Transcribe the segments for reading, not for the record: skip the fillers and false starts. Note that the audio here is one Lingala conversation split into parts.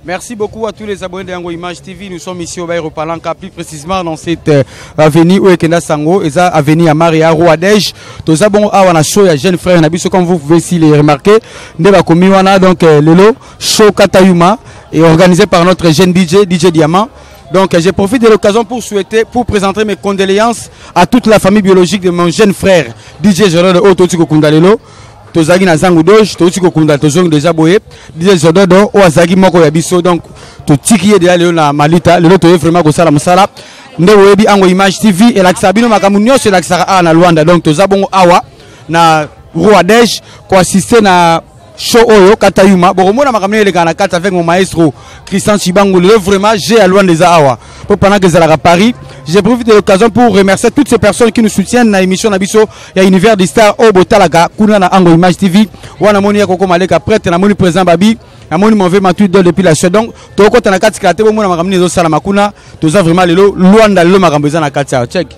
Merci beaucoup à tous les abonnés d'Yango Image TV. Nous sommes ici au Baïro Palanka, plus précisément dans cette avenue où Ekenda Sango, et ça avenue à Maria Rouadej. Tous abonnés à wana show ya jeune frère Nabiso, comme vous pouvez ici les remarquer. Ndeba komiwana donc lelo show Katayuma est organisé par notre jeune DJ Diamant. Donc je profite de l'occasion pour présenter mes condoléances à toute la famille biologique de mon jeune frère DJ Zodo de Ototiko Kundalelo. Tozagi na zangu doge, Ototiko Kundalelo tozongi déjà boye. DJ Zodo do Oazagi moko ya biso, donc to tiki de aller na malita, le to vraiment ko sala musala. Nde webi Yango Image TV et l'axabino makamu nyonso l'axara na Luanda, donc tozabongo awa na Rouadej ko assister na show oyo Katayuma. Bon moi na makamne le kana kata avec mon maestro Christian Chibango, le vraiment j'ai à Luanda des awa. Pendant que je suis à Paris, j'ai profité de l'occasion pour remercier toutes ces personnes qui nous soutiennent dans l'émission Nabiso. Il y a Univers des Stars au Botalaga, Kuna na Yango Image TV, Wana Moni Koko Maleka prêtre na Moni président Babi, na Moni mauvais matu depuis la suite. Donc to ko tana kati kate bo mona makamne zo sala makuna, to za vraiment lelo Luanda lelo makambeza na kati ya check.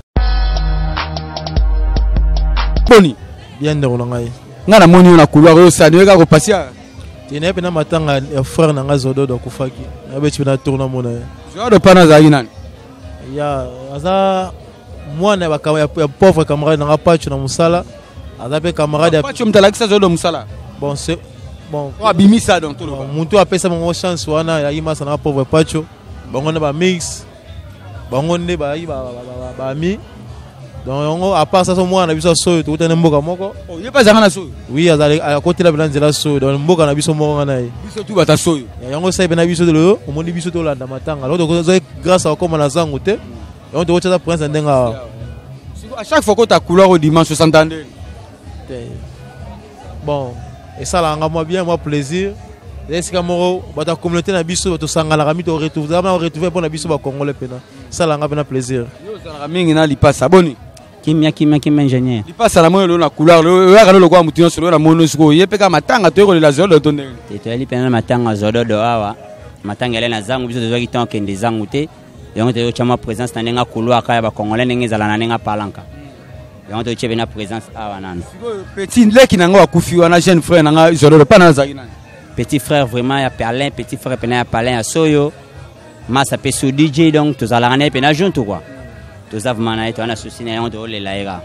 Boni, bien de Rolangai. Ngana Moni na couloir yo sa ne ka ko passer. Tene pe na matanga ya frère na Zodo do kufaki. Na be tu na tourna mona. Je pas dans Aïnan. Il y a moi, je pauvre camarade dans la page dans Moussala. Azape camarade. Pas tu me t'as ça de Moussala. Bon, c'est bon. Oh, bimi ça donc tout le monde. Mon tour appelle ça mon chance. Wana ya ima sana pauvre pacho. Bon, on a ba mix. Bon, on est ba mi. Donc, à part ça, moi, on a vu ça sur tout un mboka moko. Oh, il n'y a pas de ça. Oui, à côté de la balance de la soie, dans le mboka, on a vu son mort. Biso tout va ta soie. Il y a un gars qui a vu ça de l'eau, on m'a dit biso tout là dans ma tanga. Alors, grâce à comment on a zangoté, on te retrouve à prendre un denga. À chaque fois que tu as couleur au dimanche, tu s'entendait. Bon, et ça, là, moi bien, moi plaisir. Est-ce que la communauté n'a biso, tu sang à la rami, tu retrouves, on retrouve pour la biso, Congolais pena. Ça, là, on a plaisir. Yo, ça rami, il a pas abonné. Kimia ingénieur. Il passe à la moelle la couleur, le roi mouton sur la monosco. Il peut pas m'attendre à la zone de tonner. Tu es allé matanga zodo de awa. Matanga na zangu biso de qui tanke des zangouté. Et on te chama présence dans nga couloir ka ba congolais ngenza la nanenga palanka. Et on te chebena présence awa nan. Petit leki nanga akufi wana jeune frère nanga zodo pas na zagina. Petit frère vraiment ya Perlin, petit frère pena ya Perlin ya Soyo. Massa pe sous DJ donc tous ala rané pena junto quoi. Tous avons un souci de l'aéra.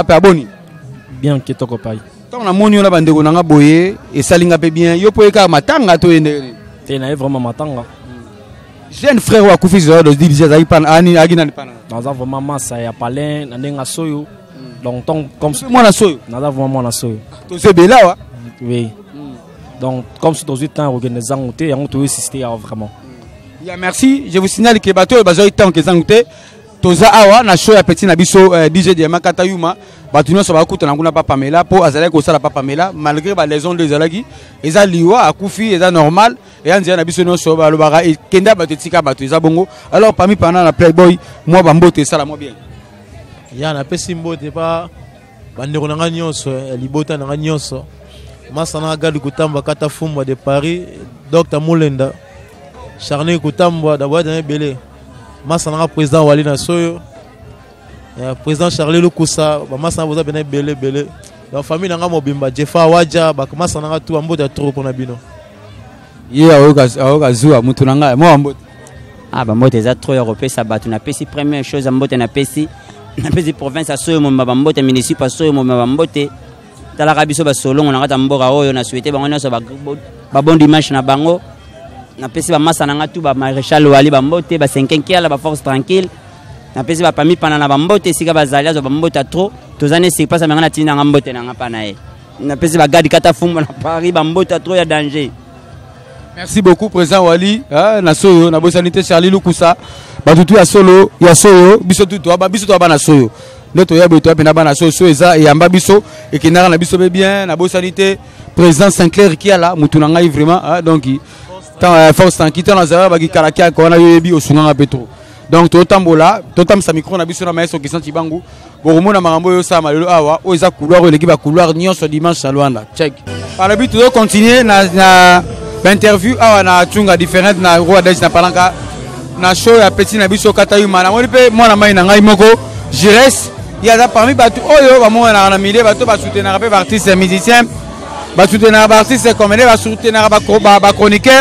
Bien que tu copain. Tant on a mon yon bande on a boyé et salinga pe bien. Yo poe ka matanga to ene. T'es naïf vraiment matanga. Jeune frère wa kufi zo de DJ za ipan ani agina ni pana. Dans vraiment massa ya palin na ndenga soyo. Donc comme moi na soyo. Dans vraiment na soyo. To se bela wa. Oui. Donc comme si dans le temps organisé zangoté et on te assister vraiment. Ya merci, je vous signale que bateau e bazo temps que zangoté. Toza awa na show ya petit na biso DJ Diamant Katayuma batuno so bakuta na nguna papa Mela po azala ko sala papa Mela malgré ba les ondes de zalaki eza liwa akufi eza normal et anzia na biso no so ba lobara et kenda batetika batu eza bongo. Alors parmi pendant la Playboy moi bambote sala mo bien ya na pesi mbote pa bandeko na nyonso libota na nyonso masana gali kutamba kata fumba de Paris Dr Mulenda Charné kutamba da boîte na belé Masana président Wali na Soyo, président Charles Lukusa, Masana boza bena belé. La famille nanga mobimba Jefa Waja, ba Masana tout ambote trop pour na bino. Ye aoka zuwa mutu nanga mo ambote. Ah ba mbote za trop européen ça ba tu na pesi première chose ambote na pesi province à Soyo mo ba mbote municipal Soyo mo ba mbote. Tala kabiso ba solongo na kata mboka oyo na souhaiter bango na so ba bon dimanche na bango. Na pesi ba massa na ngatu ba maréchal Wali ba mbote ba 5 kiala ba force tranquille na pesi ba pami pana na ba mbote sika ba zalia zo ba mbote trop tozane c'est pas ça ngana tina nga mbote na ngapa na ye na pesi ba gadi kata fumba na Paris ba mbote trop ya danger. Merci beaucoup président Wali na Soyo na bosanité Charlie Lukusa ba tutu ya solo ya Soyo biso tutu ba biso to ba na Soyo ndoto ya boto pe na ba na Soyo eza et amba biso et kinara na biso be bien na bosanité président Sinclair qui a là mutuna ngai vraiment donc force tranquille dans la bagi kalakia ko na yebi osunga petro donc to tambola to tam sa micro na biso na maestro Christian Chibangu boromona marambo yo sa malelo awa o eza couloir l'équipe ba couloir nyonso dimanche à Luanda check par le but de continuer na interview awa na tunga différente na Rouadej na palanka na show ya petit na biso Katayuma na moni pe mona mai na ngai moko Jires ya da parmi batu oyo ba mona na milieu batu ba soutenir pe artistes musiciens ba soutenir ba artistes comme ba soutenir ba chroniqueur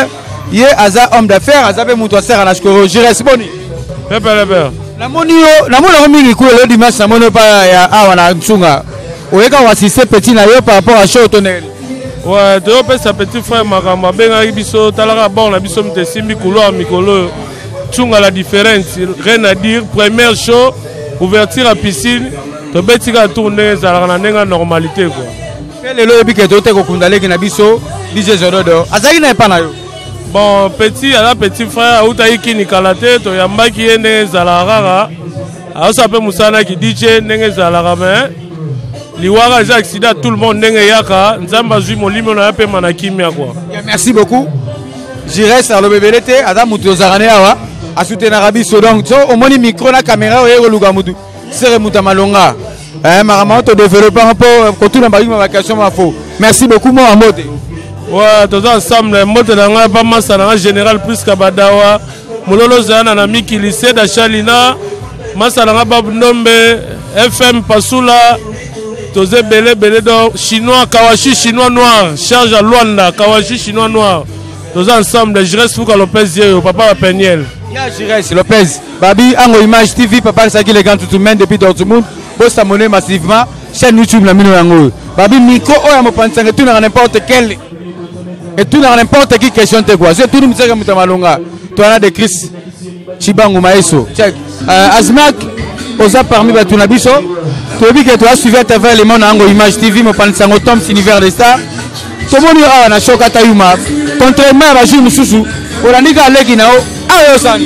Yé aza homme d'affaires, aza pe muto sera na skoro. Jires boni. Pepe. Na moni mingi ku le dimanche na mono pa ya awa na tsunga. Oyeka wasise petit na yo par rapport à show tonel. Ouais, tu peux sa petit frère Makamba benga biso talaka bon na biso mte simbi couloir mikolo. Tsunga la différence, rien à dire. Première show, ouverture à piscine, tu peux tirer tourner ça la nenga normalité quoi. Le lo ebi ke to te ko kundale ki na biso DJ Zododo. Azaki na pa na yo. Bon, petit, à la petit frère, où tu as eu qui nikalate, tu as mbaki yene zalarara. Alors ça peut moussana qui DJ nenge zalarame. Liwara j'ai accident tout le monde nenge yaka. Nzamba zui mon limo na yape manakimia quoi. Merci beaucoup. J'irai sur le bébélete, Adam Mouto Zarane awa. A soutenir Arabi Sodong. Au moni micro na caméra ou yero lugamudu. Sere Mutamalonga. Marama to développer un peu quand tout n'importe ma vacation ma faux. Merci beaucoup moi en mode. Ouais, tous ensemble, mode na pas mal ça na général plus kabadawa. Mulolo zana na miki lycée d'Achalina. Masala bab nombe FM Pasula. Tous belé do chinois Kawashi chinois noir. Charge à Luanda Kawashi chinois noir. Tous ensemble, je reste Fouka Lopez Dieu, papa Peniel. Ya Jires Lopez. Babi Ango Image TV, papa Saki les gants tout le monde depuis Dortmund. Boss abonné massivement chaîne YouTube la mino yango. Babi micro oya mo pensanga tout na n'importe quel et tout na n'importe qui question te quoi. C'est tout nous mtsaka mutamalonga. Toi là de Chris Chibango Maeso. Check. Azmak oza parmi batu na biso. Tu dis que tu as suivi à travers les mondes Ango Image TV mo pensanga Tom Univers de Star. Tomoni awa na shoka tayuma. Contrairement à Bajou Mususu, olanika leki nao ayo sani.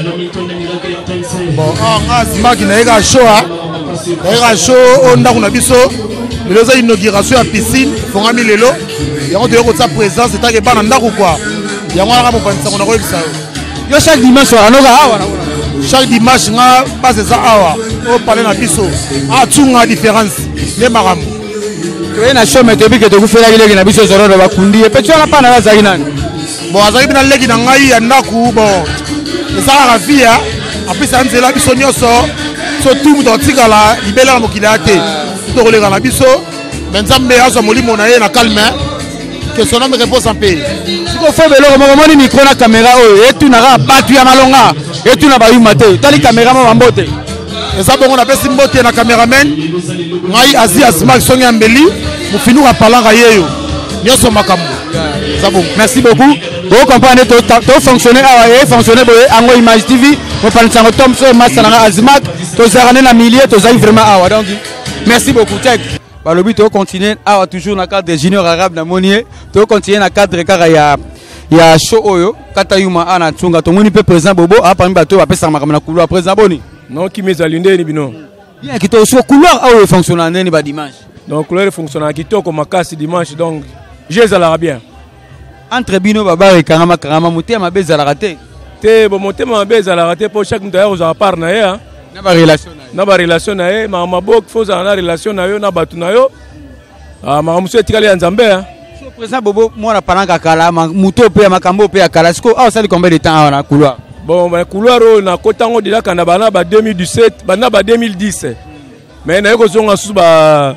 Bon, Azmak na ega show on a une biso les inauguration à piscine fongami lelo yango de sa présence c'est que bana ndako quoi yango na mo panisa on a ko bisa yo chaque dimanche anoka awa chaque dimanche nga passe ça awa o parler na biso a tsunga différence les maram to ena show mais tobi que to kufela ile na biso zoro ba kundi e pecho na pana za inani bon azaki na leki na ngai ya ndako bon ça la vie après ça nzela biso nyoso so tout muto tikala libela mokili ate to kolega na biso benzambe azo molimo na ye na calme que son homme repose en paix siko fe belo mo moni micro na caméra oyo etu na batu ya malonga etu na bayuma te tali caméra mo bambote eza bongo na pesi mbote na cameraman ngai Aziz Asmak songi ambeli mufinu ka palanga yeyo nyoso makambo ça bon merci beaucoup. Vous comprenez tout fonctionner et fonctionner Ango Image TV. Vous parlez de Tom Soe Masana Azmak. Tout ça na milieu, tout ça vraiment awa. Donc merci beaucoup. Check. Par le but de continuer à toujours dans le cadre des juniors arabes na Monier. De continuer dans le cadre car il y a show oyo. Katayuma ana tsunga. Tout le monde peut présent bobo. Ah parmi bateau après ça makamana couloir présent boni. Non qui met alunde ni bino. Bien qui to sur couloir awo fonctionner ndeni ba dimanche. Donc couloir fonctionner qui to comme makasi dimanche donc j'ai ça bien. Entre bino baba et karama muté ma beza la raté. Te bon monter ma beza la raté pour chaque d'ailleurs aux apart na ya. Na ba relation na ye ma mabok faut za na relation na yo na batu na yo. Ah ma muso etikali ya Nzambe hein. So présent bobo moi na paranga kala muto pe makambo pe kala siko ah ça combien de temps na couloir. Bon ba couloir na kotango dila kana bana ba 2017 bana ba 2010. Mais na ko zonga sous ba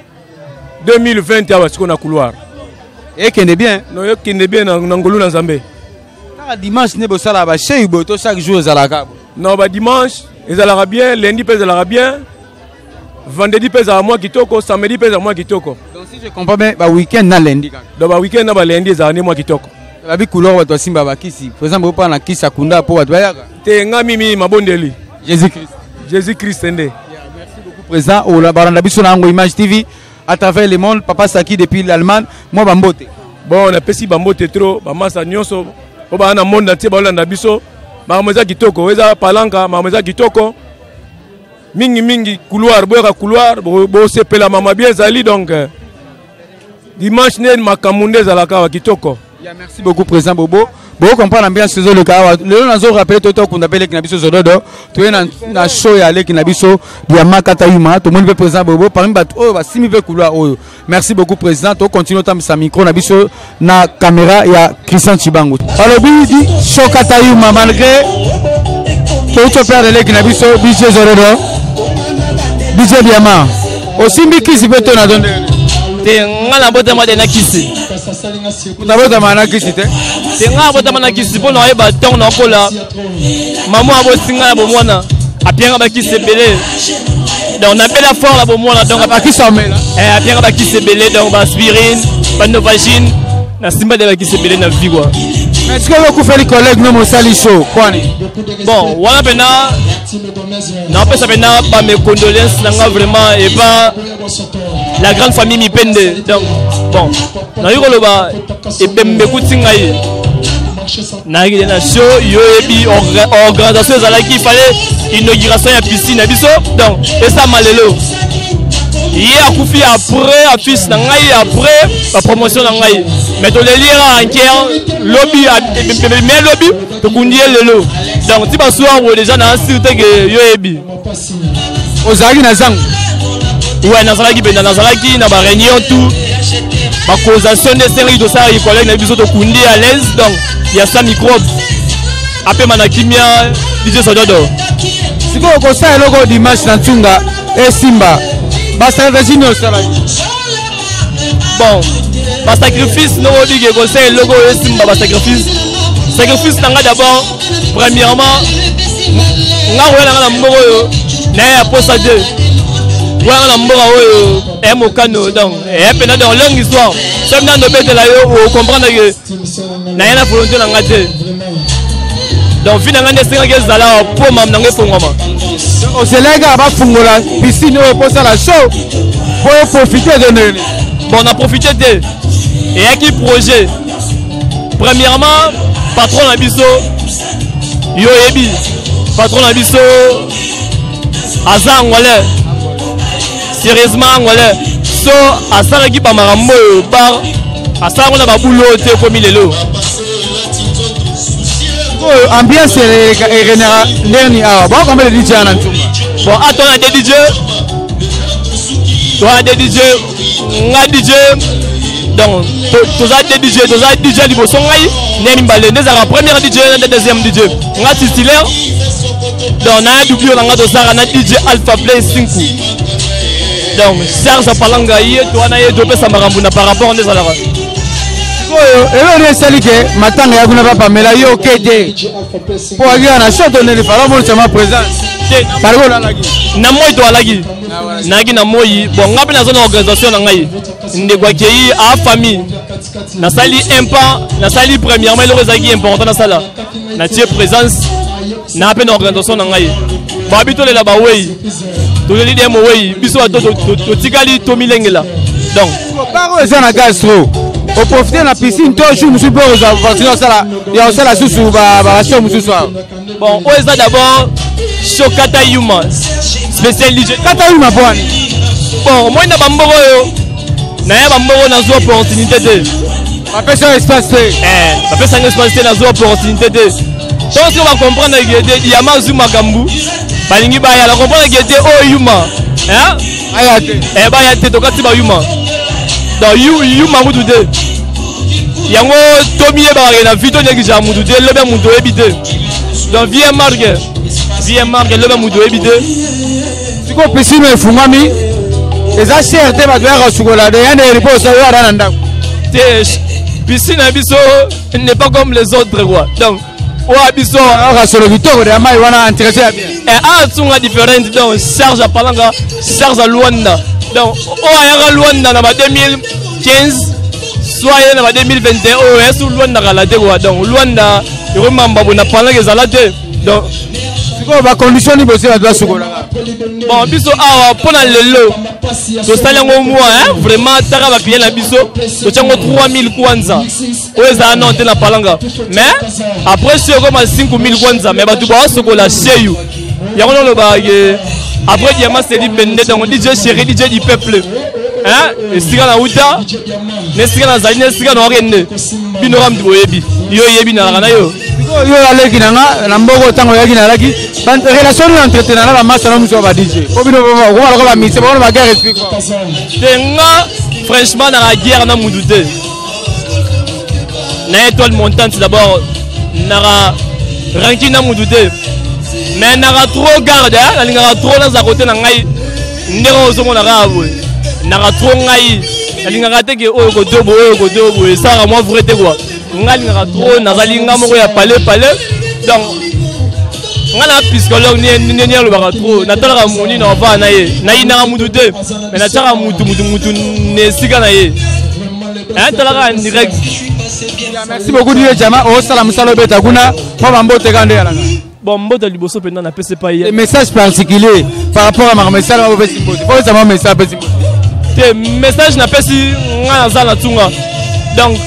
2020 ya siko na couloir. Et qui est bien. Non, qui est bien dans Ngolu dans Zambé. Dimanche, ne bosse la ba chez Ubo, chaque jour aux alaka. Non, bah dimanche, ils allara bien, lundi pèse allara bien, vendredi pèse à moi qui toko, samedi pèse à moi qui toko. Donc si je comprends bien, bah week-end na lundi. Donc bah week-end na ba lundi ils allara moi qui toko. La bi couleur wa to simba ba kisi. Par exemple, pas na kisa kunda po wa bayaka. Te nga mimi mabondeli. Jésus-Christ. Jésus-Christ ende. Merci beaucoup présent au la baranda biso na Ango Image TV. À travers le monde, papa Saki depuis l'Allemagne, moi bambote. Bon, on a pesi bambote trop, bamasa nyonso, on va na monde entier ba olanda biso, mamoza kitoko, eza palanka, mamoza kitoko. Mingi couloir, boya couloir, bo sepela mama bien zali donc dimanche ne makamunde zalaka wa kitoko. Merci beaucoup président Bobo. Bon comprendre l'ambiance saison le cas. Le nazo rappelé toto qu'on appelle les biso zododo. Tu es na show ya les biso ya makatayuma. Tout le monde peut présent Bobo. Parmi bat oh ba 6000 couloir oh. Merci beaucoup président. Tu continue tam sa micro na biso na caméra ya Christian Chibango. Alors bi show katayuma malgré que tu perds les biso DJ zododo. DJ Diama. Aussi mbi kisi peut na donner. te nga na botama de na kisi na botama na kisi te nga botama na kisi po na yeba tong na kola maman abo singa na bomona apianga ba kisi belé donc on appelle la fort la bomona donc ba kisi amela apianga ba kisi belé donc ba aspirine ba novagine na simba de ba kisi belé na vie quoi. Est-ce que vous faites les collègues non sali show quoi ni bon voilà pena na pesa pena ba mes condoléances nanga vraiment et pas la grande famille mi pende donc bon na yiko loba et pembe kutinga yi na yiki na show yo ebi organisation ezala qui fallait inauguration ya piscine biso donc et ça malelo hier akufi après affiche na ngai après la promotion na ngai mais to le lire en kier lobby mais lobby to kundie lelo donc ti ba soir wo déjà na sirte que yo ebi ozaki na zangu ouais na zalaki benda na zalaki na ba réunion tout ba causation de série de ça les collègues na biso to kundi à l'aise donc il y a ça microbe après manakimia DJ Sododo siko ko sa logo dimanche na Tsunga et Simba ba stratégie no sala bon ba sacrifice no oblige ko sa logo et Simba ba sacrifice nanga d'abord premièrement nga wela na mboko yo na ya posa de wela na mboko yo e mokano donc et pena dans longue histoire ça na no bete la yo comprendre que na yana volonté na nga te donc finalement ne senga ke zala po mam na ngefongoma o selega ba fungola piscine o posa la show pour profiter de nous. Bon, on a profité de et qui projet premièrement patron Abisso yo ebi patron Abisso aza ngolé sérieusement ngolé so asara ki pa marambo bar asara on a ba boulot te comme lelo ambiance et général dernier ah bon comme le DJ en tout bon attends a des DJ toi des DJ nga DJ donc tous des DJ liboso ngai nemi mbale ndeza première DJ na deuxième DJ nga titulaire donc na double nga to sara na DJ Alpha Play 5 donc Serge Palanga yi to na ye dope sa marambu na par rapport ndeza la elo sali ke matanga ya kuna papa mela yo kede po agia na shot on le fala mo chama présence pargo la lagi na moy to alagi nagi na moyi bon ngapi na zone organisation na ngai ndekwa kei a famille na sali impa na sali premièrement le rezagi important na sala na tie présence na pe na organisation na ngai ba bito le la ba wei to le lidem wei biso to tikali to milengela donc paro eza na gastro au profiter na piscine to jour musu bo za continuer sala ya sala susu ba show musu soir bon o eza d'abord Shokata Yuma spécial DJ Kata Yuma bwana bon moi na bamboro yo na ya bamboro na zo opportunité de apesa espace apesa espace na zo opportunité de donc on va comprendre que ya mazuma kambu balingi ba ya la comprendre que o Yuma hein ayate ba ya te to kati ba Yuma donc Yuma mudu de yango tomiye ba na vito nyaki ja mudu de lobe mudu ebite donc vie marque le même mudu ebite siko piscine efungami eza cher te ba dwa chocolat de yande repose yo ara ndako te piscine abiso n'est pas comme les autres quoi donc o abiso ara solo vitoko de amai wana entretien bien et tsunga différente donc Serge Palanga Serge Luanda donc o ayaka Luanda na ba 2015 soit na ba 2021 o esu Luanda kala te quoi donc Luanda yo mamba bona Palanga ezala te donc ba condition ni bosse ba chocolat bon biso awa pona lelo to salango moi hein vraiment taka ba client na biso to chango 3000 kwanza oza non te na Palanga mais après c'est comme 5000 kwanza mais ba tu ba chocolat chez you yango no ba après diamant c'est dit bende donc DJ chéri DJ du peuple hein esika na uta nesika na zali nesika na orende bino ramdi boyebi yo yebi na kana yo yo aleki nanga na mboko tango yaki na laki ban relation ni entretenir na ba massa na muso ba DJ ko bino ba ko ba mise ba ba guerre explique tenga franchement na la guerre na mudute na étoile montante d'abord na ranking na mudute mais na trop garde na linga trop na za côté na ngai ndero zo mona rabo na trop ngai alingaka te ke oyo kotobo esaka mwa vrai te quoi nga alingaka trop nazali nga moko ya pale donc nga na psychologue ni alobaka trop natalaka moni na ova na ye nayinaka mutu te mais natiaka mutu na esika na ye talaka en direct. Merci beaucoup Dieu Jama osala musala obeta kuna mwa bambote kande yalanga. Bon mbote liboso pendant na pese pas hier. Message particulier par rapport à ma message na obesi mbote. Faut ça message pesi mbote. Te message na pesi nga za na tunga. Donc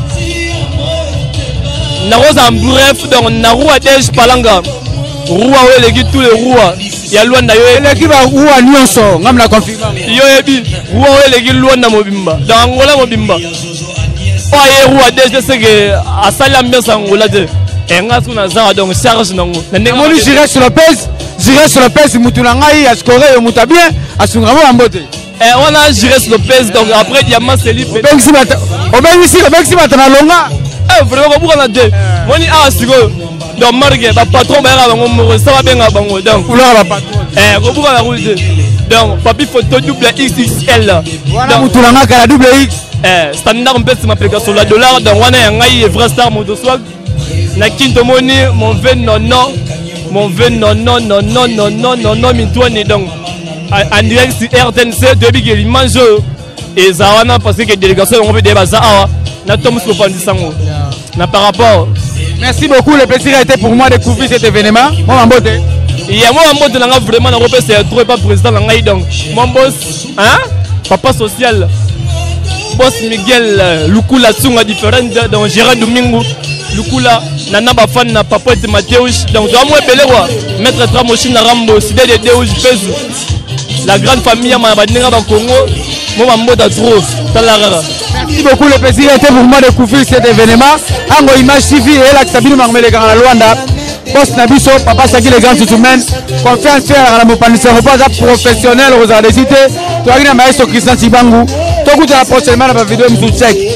na rosa bref donc na roi Dej Palanga. Roi eleki tous les rois. Ya Luanda yo eleki ba roi nyonso ngam na confirmer. Yo ebi roi eleki Luanda mobimba. Dans Angola mobimba. Oye roi Dej c'est que a sali ambiance Angola de. Enga tuna za donc charge nango. Na ndemo ni j'irai sur le pèse mutu na ngai a scorer yo muta bien asunga mo ambote. On a géré sur le pèse donc après diamant c'est lui. Obengisi bata na longa. Vraiment pour on a deux. Moni a siko. Donc marque ba patron ba bango mo ça va bien bango donc. Couleur ba patron. Ko buka na roule donc papi photo double XXL. Wana mutu na ngaka la double X. Standard mpesi m'application sur la dollar donc wana ya ngai vrai star moto swag. Na kinto moni mon vin non mitouane donc en direct sur RTNC depuis que l'image et zawana parce que délégation on peut débaza na tom so pandisango na par rapport. Merci beaucoup, le plaisir a été pour moi de couvrir cet événement. Moi mbote. Et moi mbote nanga vraiment na repère c'est trop pas président na ngai donc mon boss papa social boss Miguel Lukula Tsunga différent donc Gérard Domingo Lukula nana ba fan na papa et Mathéus donc doit moi belé quoi maître Tramoshi na Rambo Sidé de Deus Pezu la grande famille ma bandenga ba Congo moi mbote trop talara. Merci beaucoup, le plaisir a été pour moi de couvrir cet événement. Ango Image TV et la Sabine Marmele Grand Luanda. Boss Nabiso, papa Saki les grands sous-humains. Confiance faire à la Mopanissa, pas professionnel aux arts des cités. Tu as vu la maestro Christian Sibangu. Tu as prochainement la vidéo Mzouchek.